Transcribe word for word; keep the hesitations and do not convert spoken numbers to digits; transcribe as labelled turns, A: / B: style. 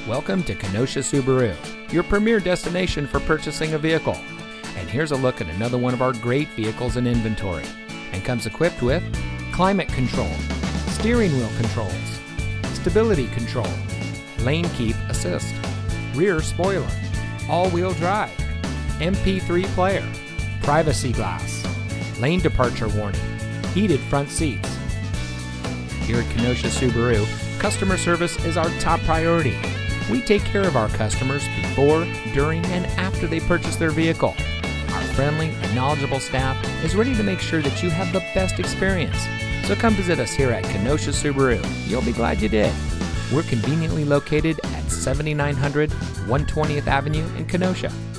A: Welcome to Kenosha Subaru, your premier destination for purchasing a vehicle. And here's a look at another one of our great vehicles in inventory, and comes equipped with climate control, steering wheel controls, stability control, lane keep assist, rear spoiler, all-wheel drive, M P three player, privacy glass, lane departure warning, heated front seats. Here at Kenosha Subaru, customer service is our top priority. We take care of our customers before, during, and after they purchase their vehicle. Our friendly and knowledgeable staff is ready to make sure that you have the best experience. So come visit us here at Kenosha Subaru. You'll be glad you did. We're conveniently located at seventy-nine hundred one hundred twentieth Avenue in Kenosha.